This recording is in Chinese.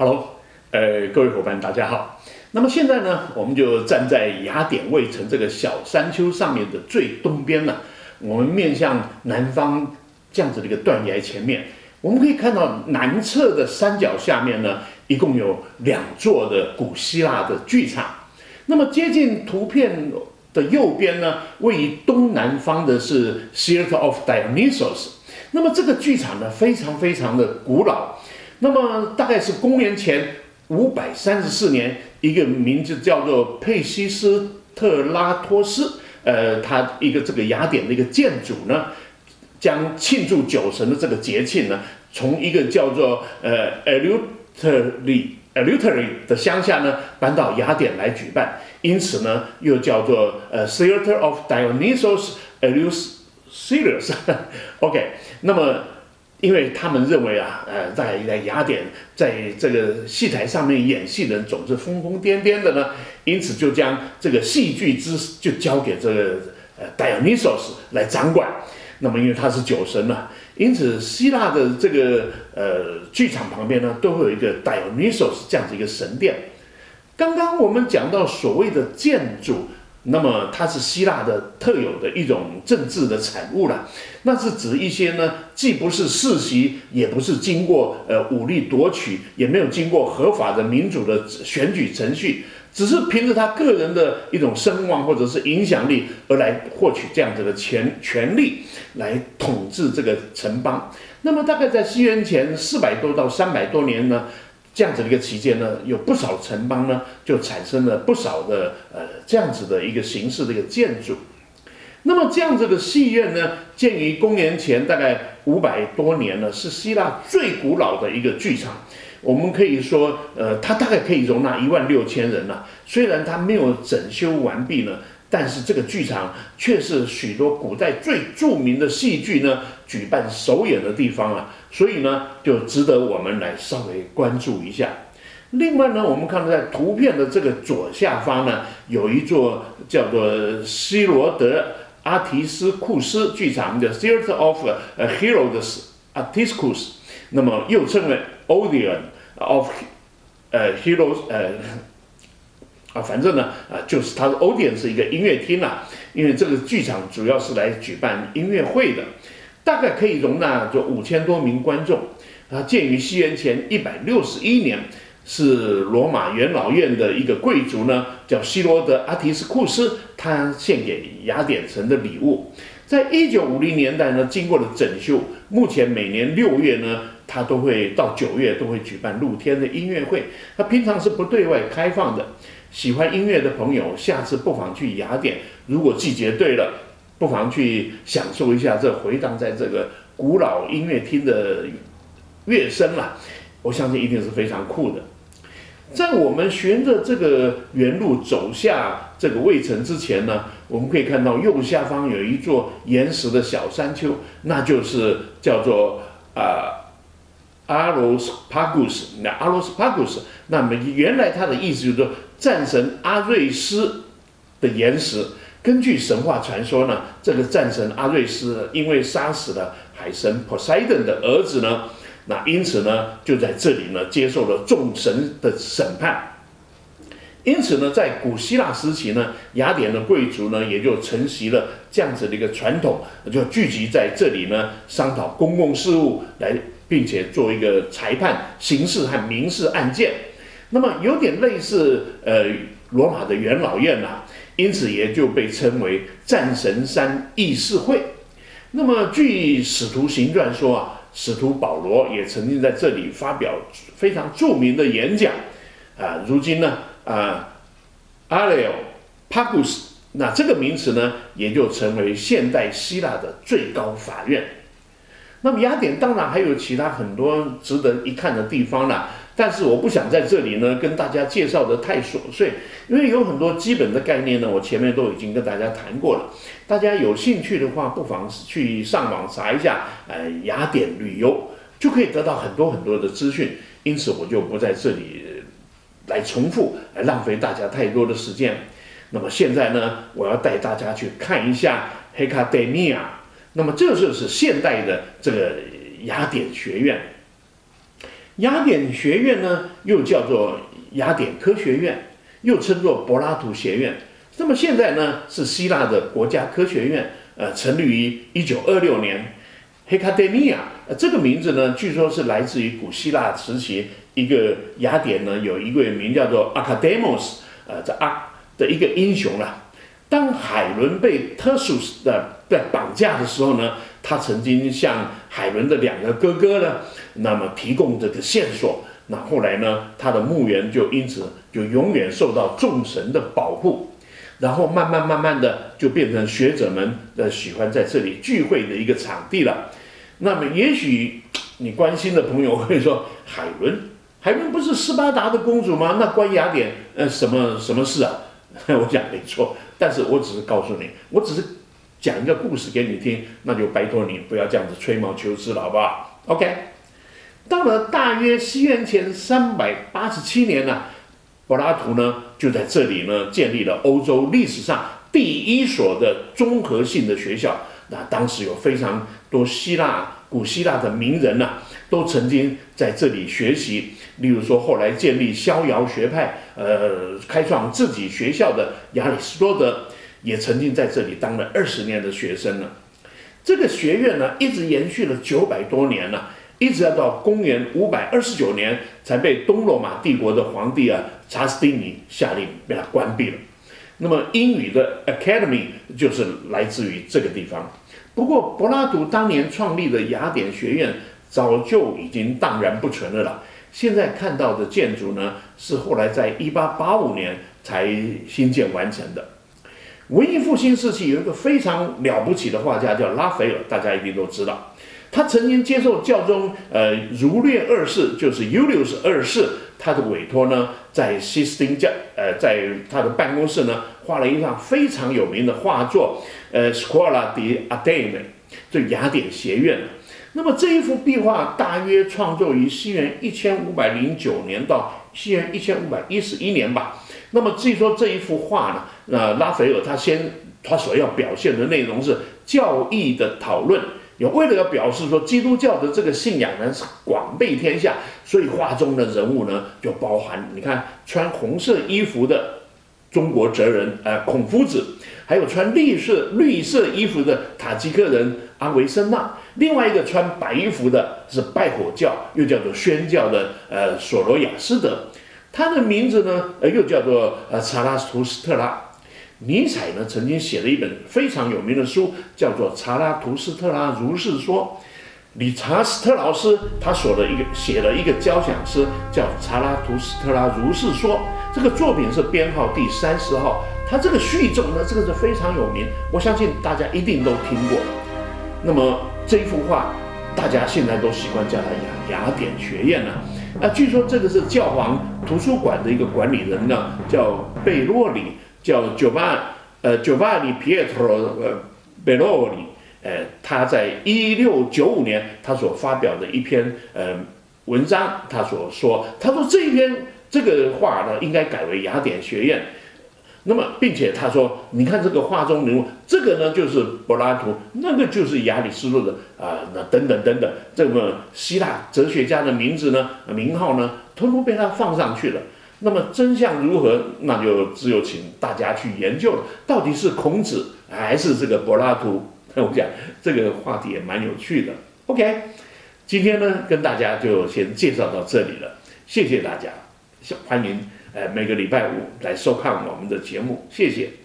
Hello，各位伙伴，大家好。那么现在呢，我们就站在雅典卫城这个小山丘上面的最东边呢，我们面向南方这样子的一个断崖前面，我们可以看到南侧的山脚下面呢，一共有2座的古希腊的剧场。那么接近图片的右边呢，位于东南方的是 Theatre of Dionysus。那么这个剧场呢，非常的古老。那么大概是公元前534年，一个名字叫做佩西斯特拉托斯，他一个这个雅典的一个建主呢，将庆祝酒神的这个节庆呢，从一个叫做Eleuterii 的乡下呢，搬到雅典来举办，因此呢，又叫做Theatre of Dionysus Eleusis OK， 那么因为他们认为啊，在雅典，在这个戏台上面演戏的人总是疯疯癫癫的呢，因此就将这个戏剧就交给这个Dionysus 来掌管。那么因为他是酒神呢，因此希腊的这个剧场旁边呢，都会有一个 Dionysus 这样子一个神殿。刚刚我们讲到所谓的建筑，那么它是希腊的特有的一种政治的产物了。那是指一些呢，既不是世袭，也不是经过武力夺取，也没有经过合法的民主的选举程序，只是凭着他个人的一种声望或者是影响力而来获取这样子的权力，来统治这个城邦。那么大概在西元前400多到300多年呢，这样子的一个期间呢，有不少城邦呢就产生了不少的这样子的一个形式的一个建筑。那么这样子的戏院呢，建于公元前大概500多年呢，是希腊最古老的一个剧场。我们可以说，它大概可以容纳16000人了。虽然它没有整修完毕呢，但是这个剧场却是许多古代最著名的戏剧呢举办首演的地方啊，所以呢，就值得我们来稍微关注一下。另外呢，我们看到在图片的这个左下方呢，有一座叫做希罗德阿提斯库斯剧场的 Theatre of Herodes Atticus， 那么又称为 Odeon of Heroes， 反正呢，就是它的 Odeon 是一个音乐厅啦，因为这个剧场主要是来举办音乐会的，大概可以容纳就5000多名观众。它建于西元前161年。是罗马元老院的一个贵族呢，叫希罗德阿提斯库斯，他献给雅典城的礼物。在1950年代呢，经过了整修，目前每年6月呢，他都会到9月都会举办露天的音乐会。他平常是不对外开放的。喜欢音乐的朋友，下次不妨去雅典，如果季节对了，不妨去享受一下这回荡在这个古老音乐厅的乐声啦。我相信一定是非常酷的。在我们循着这个原路走下这个卫城之前呢，我们可以看到右下方有一座岩石的小山丘，那就是叫做Aros Pagus。那 Aros Pagus， 那么原来它的意思就是说战神阿瑞斯的岩石。根据神话传说呢，这个战神阿瑞斯因为杀死了海神 Poseidon 的儿子呢，那因此呢，就在这里呢接受了众神的审判。因此呢，在古希腊时期呢，雅典的贵族呢也就承袭了这样子的一个传统，就聚集在这里呢商讨公共事务，并且做一个裁判刑事和民事案件。那么有点类似罗马的元老院啦，因此也就被称为战神山议事会。那么据使徒行传说啊，使徒保罗也曾经在这里发表非常著名的演讲如今呢Areopagus， 那这个名词呢也就成为现代希腊的最高法院。那么雅典当然还有其他很多值得一看的地方啦，但是我不想在这里呢跟大家介绍的太琐碎，因为有很多基本的概念呢，我前面都已经跟大家谈过了。大家有兴趣的话，不妨去上网查一下雅典旅游，就可以得到很多的资讯。因此我就不在这里来重复，来浪费大家太多的时间。那么现在呢，我要带大家去看一下黑卡德米亚。那么这就是现代的这个雅典学院。 雅典学院呢，又叫做雅典科学院，又称作柏拉图学院。那么现在呢，是希腊的国家科学院，成立于1926年。Hecademia 这个名字呢，据说是来自于古希腊时期一个雅典呢有一位名叫做 Akademos 的一个英雄啦。当海伦被 Theseus 在绑架的时候呢，他曾经向海伦的2个哥哥呢，那么提供这个线索。那后来呢，他的墓园就因此就永远受到众神的保护。然后慢慢的就变成学者们喜欢在这里聚会的一个场地了。那么也许你关心的朋友会说，海伦不是斯巴达的公主吗？那关雅典什么事啊？我讲没错，但是我只是告诉你，我只是讲一个故事给你听，那就拜托你不要这样子吹毛求疵了，好不好 ？OK。到了大约西元前387年呢，柏拉图呢就在这里呢建立了欧洲历史上第1所的综合性的学校。那当时有非常多古希腊的名人呢，都曾经在这里学习。例如说，后来建立逍遥学派，开创自己学校的亚里士多德，也曾经在这里当了20年的学生呢。这个学院呢，一直延续了900多年了。一直要到公元529年才被东罗马帝国的皇帝查士丁尼下令被他关闭了。那么英语的 Academy 就是来自于这个地方。不过柏拉图当年创立的雅典学院早就已经荡然不存了啦。现在看到的建筑呢，是后来在1885年才新建完成的。文艺复兴时期有一个非常了不起的画家叫拉斐尔，大家一定都知道。他曾经接受教宗儒略2世，就是 Julius 2世他的委托呢，在西斯丁在他的办公室呢画了一张非常有名的画作，Scuola di Atene， 就雅典学院。那么这一幅壁画大约创作于西元1509年到西元1511年吧。那么至于说这一幅画呢，拉斐尔他所要表现的内容是教义的讨论。有为了要表示说基督教的这个信仰呢是广被天下，所以画中的人物呢就包含你看穿红色衣服的中国哲人孔夫子，还有穿绿色衣服的塔吉克人阿维森纳，另外一个穿白衣服的是拜火教又叫做宣教的索罗亚斯德，他的名字呢又叫做查拉图斯特拉。尼采呢曾经写了一本非常有名的书，叫做《查拉图斯特拉如是说》。理查斯特劳斯他写了一个交响诗，叫《查拉图斯特拉如是说》。这个作品是编号第30号。他这个序奏呢，这个是非常有名，我相信大家一定都听过。那么这一幅画，大家现在都习惯叫它雅典学院了。据说这个是教皇图书馆的一个管理人呢，叫贝洛里。叫 Giovanni Pietro Bellori， 他在1695年他所发表的一篇文章，他说这个画呢应该改为雅典学院。那么并且他说，你看这个画中人物，这个呢就是柏拉图，那个就是亚里士多德那等等，这么希腊哲学家的名字呢名号呢，通通被他放上去了。那么真相如何，那就只有请大家去研究了，到底是孔子还是这个柏拉图？我讲这个话题也蛮有趣的。OK， 今天呢跟大家就先介绍到这里了，谢谢大家，欢迎每个礼拜5来收看我们的节目，谢谢。